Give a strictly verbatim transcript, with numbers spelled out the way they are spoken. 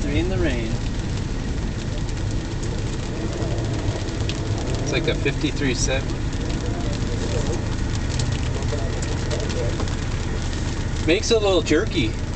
Rain the rain. It's like a fifty-three seventy. Makes it a little jerky.